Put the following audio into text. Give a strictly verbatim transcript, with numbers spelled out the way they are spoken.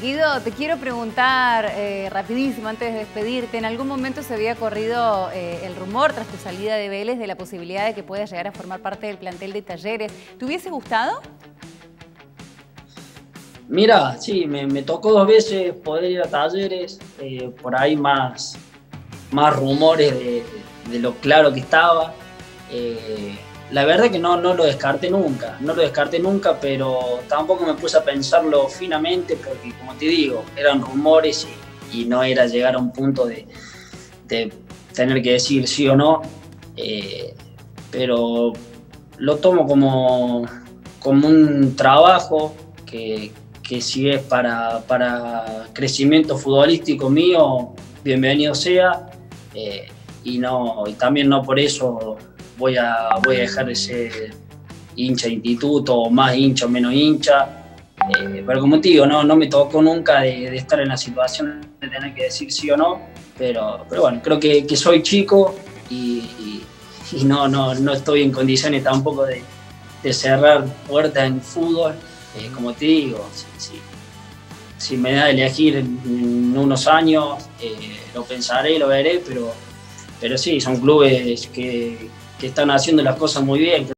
Guido, te quiero preguntar eh, rapidísimo antes de despedirte. En algún momento se había corrido eh, el rumor tras tu salida de Vélez de la posibilidad de que puedas llegar a formar parte del plantel de Talleres. ¿Te hubiese gustado? Mira, sí, me, me tocó dos veces poder ir a Talleres, eh, por ahí más, más rumores de, de lo claro que estaba. Eh, la verdad que no, no lo descarté nunca, no lo descarté nunca, pero tampoco me puse a pensarlo finamente porque, como te digo, eran rumores y, y no era llegar a un punto de, de tener que decir sí o no. Eh, pero lo tomo como, como un trabajo que, que si es para, para crecimiento futbolístico mío, bienvenido sea. Eh, y, no, y también no por eso voy a, voy a dejar de ser hincha de instituto, o más hincha o menos hincha. Eh, pero como te digo, no, no me tocó nunca de, de estar en la situación de tener que decir sí o no. Pero, pero bueno, creo que, que soy chico y, y, y no, no, no estoy en condiciones tampoco de, de cerrar puertas en fútbol. Eh, como te digo, si, si, si me da a elegir en, en unos años, eh, lo pensaré, lo veré, pero, pero sí, son clubes que, que están haciendo las cosas muy bien.